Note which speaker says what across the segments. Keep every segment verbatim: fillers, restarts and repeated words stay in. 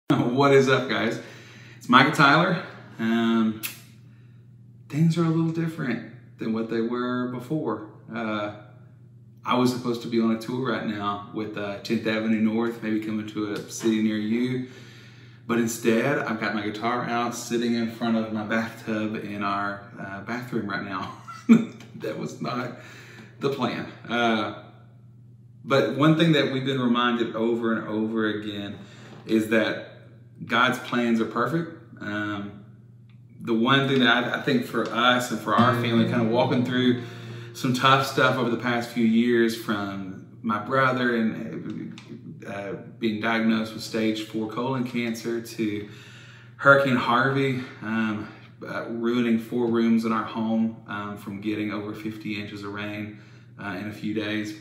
Speaker 1: What is up, guys? It's Micah Tyler. Um, things are a little different than what they were before. Uh, I was supposed to be on a tour right now with uh, tenth Avenue North, maybe coming to a city near you. But instead, I've got my guitar out, sitting in front of my bathtub in our uh, bathroom right now. That was not the plan. Uh, but one thing that we've been reminded over and over again is that God's plans are perfect. Um, the one thing that I, I think for us and for our family, kind of walking through some tough stuff over the past few years, from my brother and uh, being diagnosed with stage four colon cancer, to Hurricane Harvey um, uh, ruining four rooms in our home um, from getting over fifty inches of rain uh, in a few days.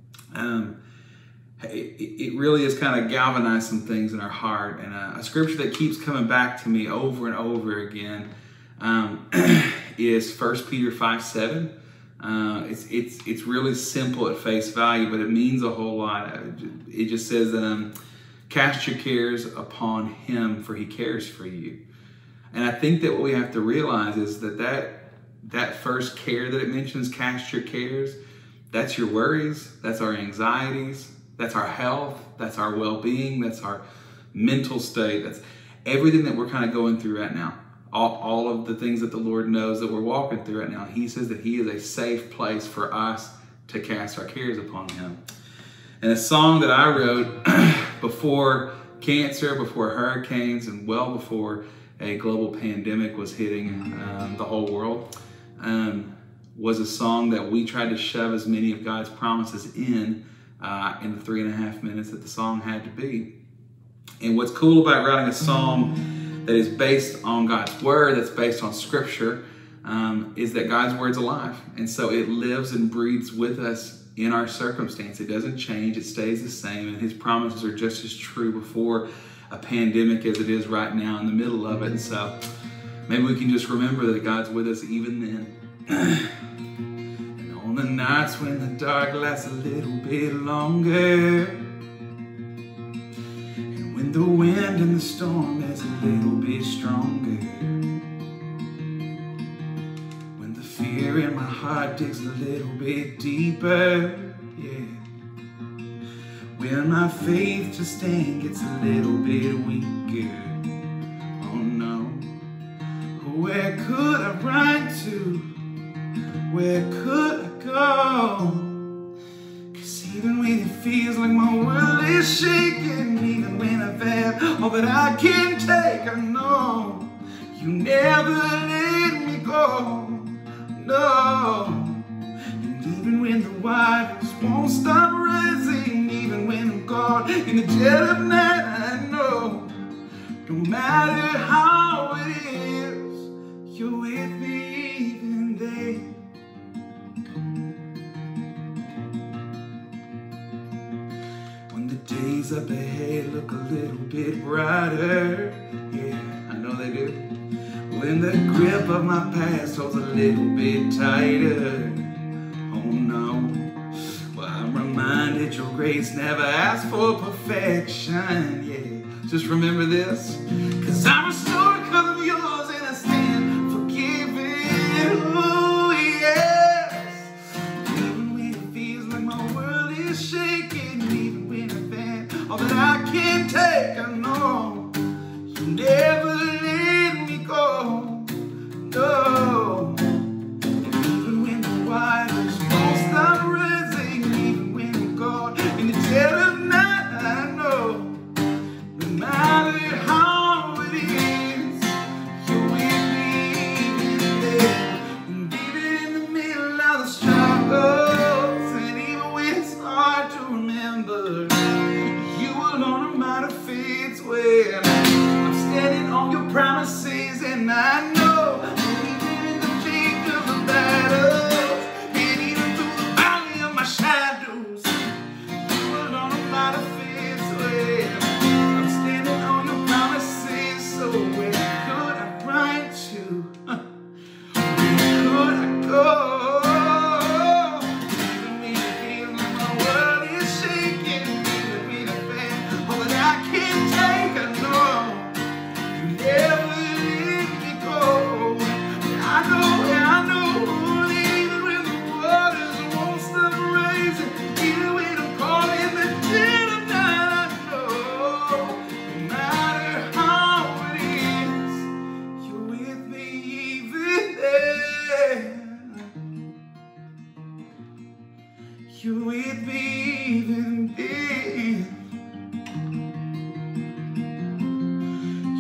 Speaker 1: Um, It, it really has kind of galvanized some things in our heart. And a, a scripture that keeps coming back to me over and over again um, is First Peter five seven. Uh, it's, it's, it's really simple at face value, but it means a whole lot. It just says, um, cast your cares upon him, for he cares for you. And I think that what we have to realize is that that, that first care that it mentions, cast your cares, that's your worries, that's our anxieties, that's our health, that's our well-being, that's our mental state, that's everything that we're kind of going through right now. All, all of the things that the Lord knows that we're walking through right now. He says that he is a safe place for us to cast our cares upon him. And a song that I wrote before cancer, before hurricanes, and well before a global pandemic was hitting um, the whole world, um, was a song that we tried to shove as many of God's promises in Uh, in the three and a half minutes that the song had to be. And what's cool about writing a song that is based on God's word, that's based on scripture, um, is that God's word's alive. And so it lives and breathes with us in our circumstance. It doesn't change, it stays the same, and his promises are just as true before a pandemic as it is right now in the middle of it. And so maybe we can just remember that God's with us even then. On the nights when the dark lasts a little bit longer, and when the wind and the storm is a little bit stronger, when the fear in my heart digs a little bit deeper, yeah, when my faith to stand gets a little bit weaker, oh no, where could I run to? Where could I go? 'Cause even when it feels like my world is shaking, even when I've had all that I can take, I know you never let me go, no. And even when the waters won't stop rising, even when I'm caught in the dead of night, I know no matter how it is, you're with me even then. Days up ahead look a little bit brighter, yeah, I know they do. When the grip of my past holds a little bit tighter, oh no. Well, I'm reminded your grace never asked for perfection, yeah. Just remember this, 'cause I'm restored because of yours, and I stand forgiven, oh yes. Even when it feels like my world is shaking, even all that I can take, I know you never let me go, no. Even when the waters won't stop rising, even when I'm caught in the dead of night, I know no matter how it is, you're with me even there. And even in the middle of the struggles, and even when it's hard to remember, on my defeats, when I'm standing on your promises, and I know even in the thick of the battles, and even through the valley of my shadows, you are on my defeats, when I'm standing on your promises. So where could I run to? Where could I go? Even when it feels like my world is shaking, even when I can't take, I know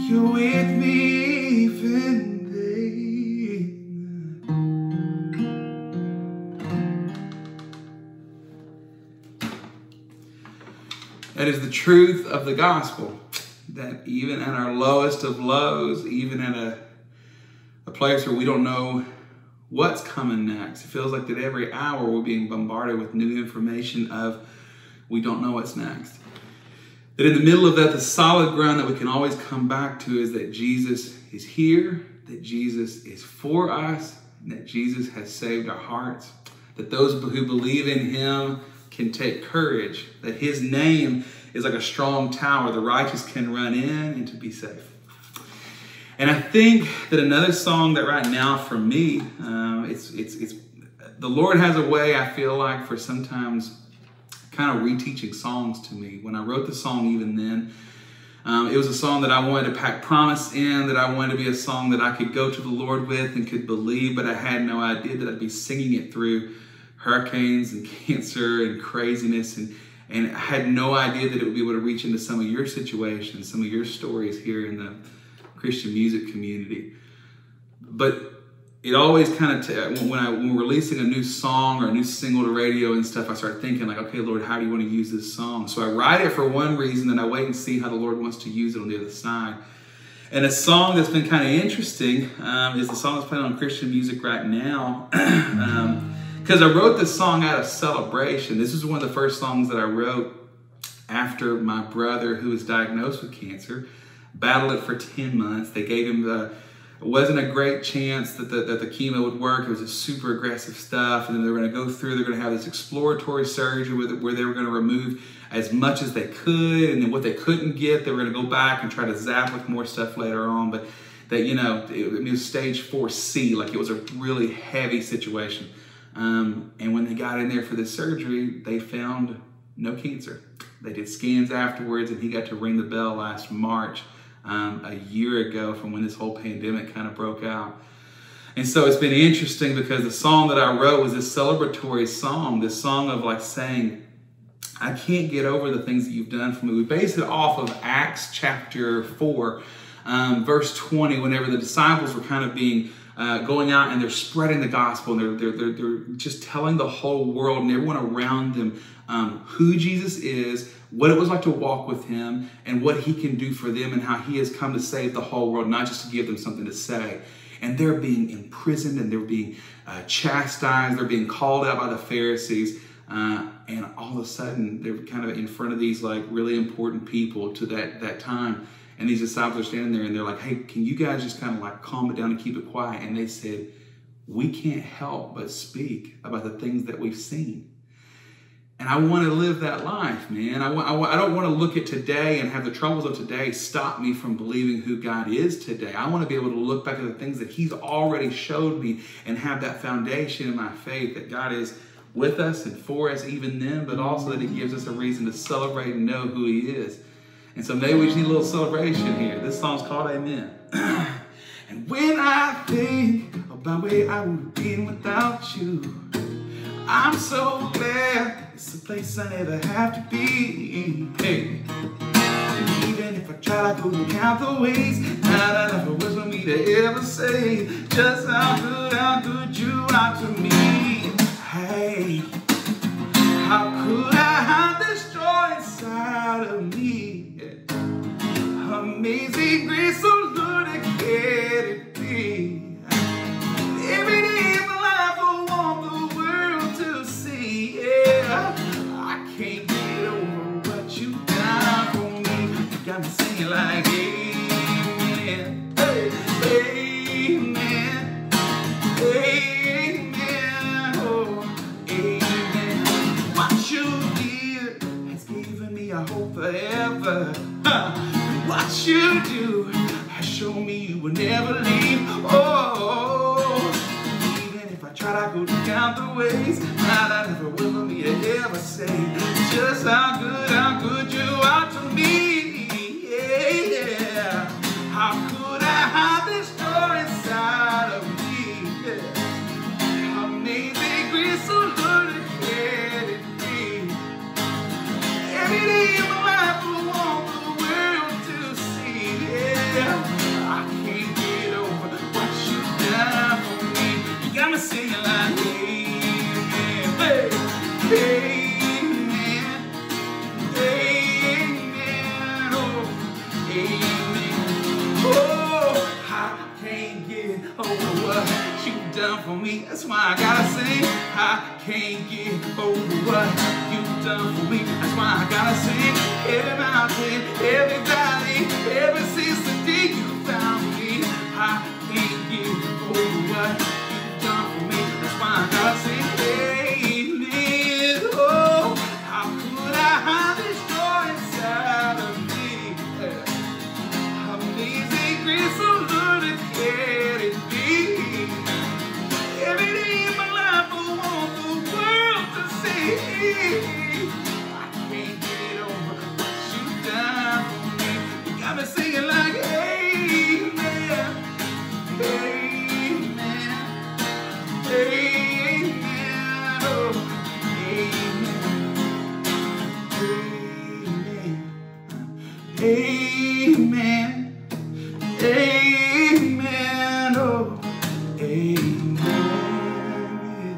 Speaker 1: you're with me even then. That is the truth of the gospel, that even at our lowest of lows, even at a, a place where we don't know what's coming next, it feels like that every hour we're being bombarded with new information of we don't know what's next. That in the middle of that, the solid ground that we can always come back to is that Jesus is here, that Jesus is for us, and that Jesus has saved our hearts. That those who believe in him can take courage, that his name is like a strong tower the righteous can run in and to be safe. And I think that another song that right now for me, um, it's, it's, it's, the Lord has a way, I feel like, for sometimes kind of reteaching songs to me. When I wrote the song Even Then, um, it was a song that I wanted to pack promise in, that I wanted to be a song that I could go to the Lord with and could believe, but I had no idea that I'd be singing it through hurricanes and cancer and craziness, and, and I had no idea that it would be able to reach into some of your situations, some of your stories here in the Christian music community. But it always kind of, t when, I, when we're releasing a new song or a new single to radio and stuff, I start thinking like, okay, Lord, how do you want to use this song? So I write it for one reason, then I wait and see how the Lord wants to use it on the other side. And a song that's been kind of interesting um, is the song that's playing on Christian music right now. um, Because I wrote this song out of celebration. This is one of the first songs that I wrote after my brother, who was diagnosed with cancer, battled it for ten months. They gave him the, it wasn't a great chance that the, that the chemo would work. It was just super aggressive stuff. And then they were going to go through, they're going to have this exploratory surgery with it, where they were going to remove as much as they could. And then what they couldn't get, they were going to go back and try to zap with more stuff later on. But that, you know, it, it was stage four C, like it was a really heavy situation. Um, and when they got in there for this surgery, they found no cancer. They did scans afterwards, and he got to ring the bell last March, um, a year ago from when this whole pandemic kind of broke out. And so it's been interesting because the song that I wrote was this celebratory song, this song of like saying, I can't get over the things that you've done for me. We base it off of Acts chapter four, um, verse twenty, whenever the disciples were kind of being Uh, going out and they're spreading the gospel, and they're, they're, they're, they're just telling the whole world and everyone around them um, who Jesus is, what it was like to walk with him, and what he can do for them, and how he has come to save the whole world, not just to give them something to say. And they're being imprisoned, and they're being uh, chastised, they're being called out by the Pharisees, uh, and all of a sudden they're kind of in front of these like really important people to that, that time. And these disciples are standing there and they're like, hey, can you guys just kind of like calm it down and keep it quiet? And they said, we can't help but speak about the things that we've seen. And I want to live that life, man. I, want, I, want, I don't want to look at today and have the troubles of today stop me from believing who God is today. I want to be able to look back at the things that he's already showed me and have that foundation in my faith that God is with us and for us even then, but also that he gives us a reason to celebrate and know who he is. And so maybe we just need a little celebration here. This song's called Amen. And when I think about where I would have been without you, I'm so glad it's a place I never have to be. Hey. And even if I try to go count the ways, not enough words for me to ever say just how good, how good you are to me. Hey, how could I hide this joy inside of me? Amazing grace, so Lord, I get it be. Every day of my life, I want the world to see. Yeah, I can't get over what you've done for me. You got me singing like amen, hey, amen, amen, oh, amen. What you did has given me a hope forever. What you do has shown me you will never leave. Oh, even if I try to go down the ways, not I never will for me to ever say just how good, how good you are to me. Yeah, how could I hide this joy inside of me? Yeah. Amazing grace, so Lord, let it be. Every day of my life, I want the world to see. Yeah. yeah. I can't get over what you've done for me. You got me singing like, amen, hey, amen, amen, oh, amen. Oh, I can't get over what you've done for me. That's why I gotta sing. I can't get over what you've done for me. That's why I gotta sing. Every mountain, every valley, every season day you found me. I can't get over what you've done for me. That's why I gotta sing. Amen. Oh, how could I hide this joy inside of me? Amazing grace, so Lord, it can it be? Every day in my life, I want the world to see. I can't get over what you've done for me. You got me singing like, amen, amen, amen, oh, amen, amen, amen, oh, amen.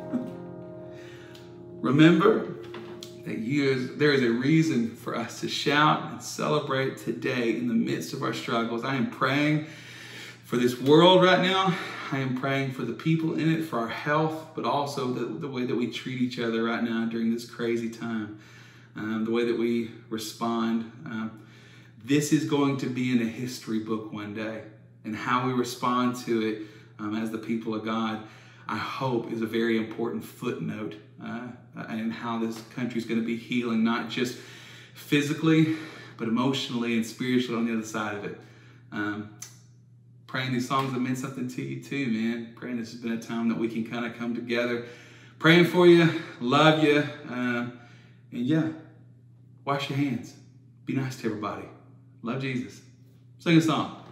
Speaker 1: Remember that you is, there is a reason for us to shout and celebrate today in the midst of our struggles. I am praying for this world right now. I am praying for the people in it, for our health, but also the, the way that we treat each other right now during this crazy time, um, the way that we respond. Um, this is going to be in a history book one day, and how we respond to it um, as the people of God, I hope, is a very important footnote uh, in how this country is going to be healing, not just physically, but emotionally and spiritually on the other side of it. Um, praying these songs that meant something to you too, man. Praying this has been a time that we can kind of come together. Praying for you, love you, um, and yeah, wash your hands. Be nice to everybody. Love Jesus. Sing a song.